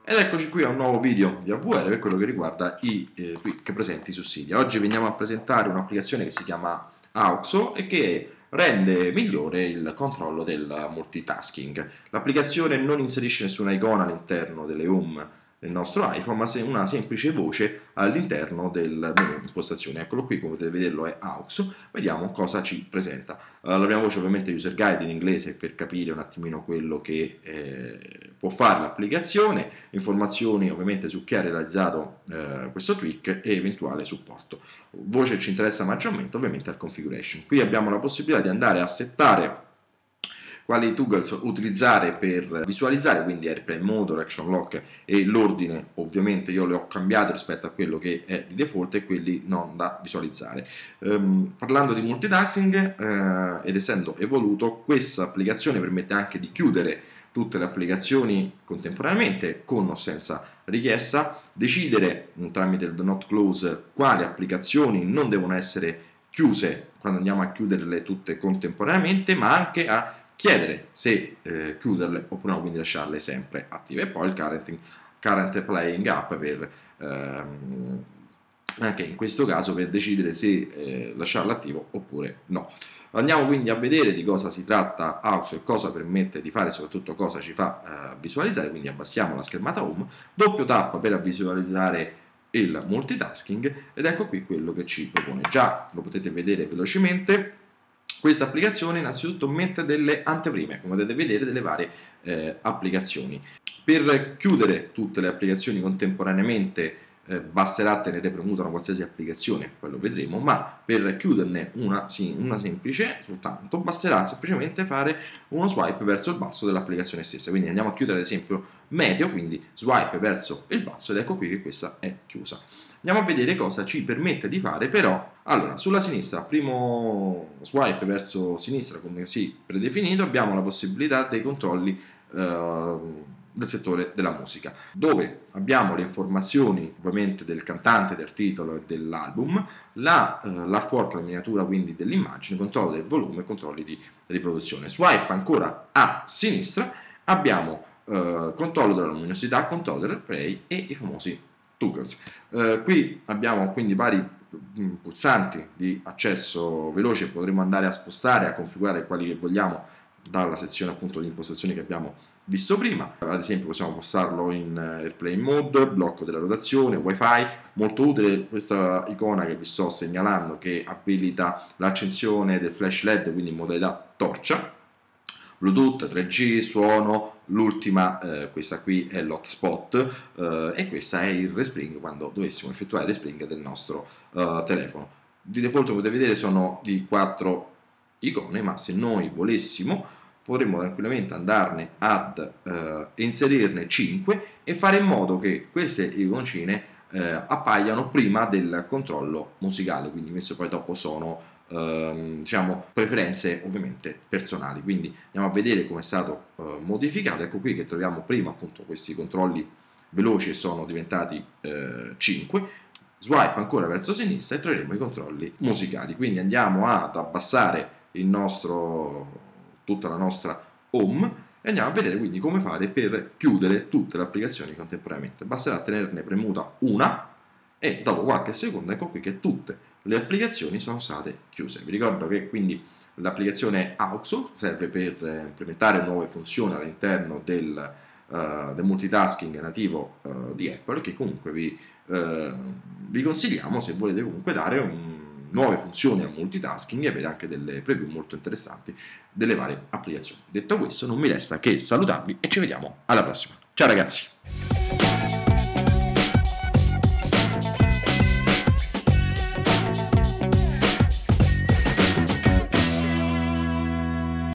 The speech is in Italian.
Ed eccoci qui a un nuovo video di AVR per quello che riguarda i tweak presenti su Cydia. Oggi veniamo a presentare un'applicazione che si chiama Auxo e che rende migliore il controllo del multitasking. L'applicazione non inserisce nessuna icona all'interno delle home del nostro iPhone, ma una semplice voce all'interno del menu impostazioni. Eccolo qui, come potete vederlo è Auxo. Vediamo cosa ci presenta. La prima voce ovviamente è user guide in inglese per capire un attimino quello che può fare l'applicazione, informazioni ovviamente su chi ha realizzato questo tweak e eventuale supporto. Voce ci interessa maggiormente ovviamente al configuration. Qui abbiamo la possibilità di andare a settare quali tools utilizzare per visualizzare, quindi Airplane Mode, Action Lock e l'ordine, ovviamente io le ho cambiate rispetto a quello che è di default e quelli non da visualizzare. Parlando di multitasking ed essendo evoluto, questa applicazione permette anche di chiudere tutte le applicazioni contemporaneamente con o senza richiesta, decidere tramite il Do Not Close quali applicazioni non devono essere chiuse quando andiamo a chiuderle tutte contemporaneamente, ma anche a chiedere se chiuderle oppure no, quindi lasciarle sempre attive. E poi il current playing up per anche in questo caso per decidere se lasciarlo attivo oppure no. Andiamo quindi a vedere di cosa si tratta Auxo e cosa permette di fare, soprattutto cosa ci fa visualizzare. Quindi abbassiamo la schermata home, doppio tap per visualizzare il multitasking ed ecco qui quello che ci propone. Già lo potete vedere velocemente. Questa applicazione innanzitutto mette delle anteprime, come potete vedere, delle varie applicazioni. Per chiudere tutte le applicazioni contemporaneamente basterà tenere premuta una qualsiasi applicazione, poi lo vedremo, ma per chiuderne una semplice soltanto basterà semplicemente fare uno swipe verso il basso dell'applicazione stessa. Quindi andiamo a chiudere ad esempio Meteo, quindi swipe verso il basso ed ecco qui che questa è chiusa. Andiamo a vedere cosa ci permette di fare però. Allora, sulla sinistra, primo swipe verso sinistra come sì predefinito, abbiamo la possibilità dei controlli del settore della musica, dove abbiamo le informazioni ovviamente del cantante, del titolo e dell'album, l'artwork, la miniatura quindi dell'immagine, controllo del volume, controlli di riproduzione. Swipe ancora a sinistra, abbiamo controllo della luminosità, controllo del replay e i famosi toggles. Qui abbiamo quindi vari pulsanti di accesso veloce, potremo andare a spostare, a configurare quelli che vogliamo dalla sezione appunto di impostazioni che abbiamo visto prima. Ad esempio possiamo postarlo in Airplane Mode, blocco della rotazione, wifi, molto utile questa icona che vi sto segnalando che abilita l'accensione del flash LED, quindi in modalità torcia, Bluetooth, 3G, suono, l'ultima, questa qui è l'hotspot e questa è il respring quando dovessimo effettuare il respring del nostro telefono. Di default come potete vedere sono di 4 icone, ma se noi volessimo potremmo tranquillamente andarne ad inserirne 5 e fare in modo che queste iconcine appaiano prima del controllo musicale, quindi questo poi dopo sono diciamo preferenze ovviamente personali. Quindi andiamo a vedere come è stato modificato. Ecco qui che troviamo prima appunto questi controlli veloci sono diventati 5. Swipe ancora verso sinistra e troveremo i controlli musicali. Quindi andiamo ad abbassare tutta la nostra home e andiamo a vedere quindi come fare per chiudere tutte le applicazioni contemporaneamente. Basterà tenerne premuta una e dopo qualche secondo ecco qui che tutte le applicazioni sono state chiuse. Vi ricordo che quindi l'applicazione Auxo serve per implementare nuove funzioni all'interno del multitasking nativo di Apple, che comunque vi consigliamo se volete comunque dare nuove funzioni al multitasking e avere anche delle preview molto interessanti delle varie applicazioni. Detto questo non mi resta che salutarvi e ci vediamo alla prossima. Ciao ragazzi!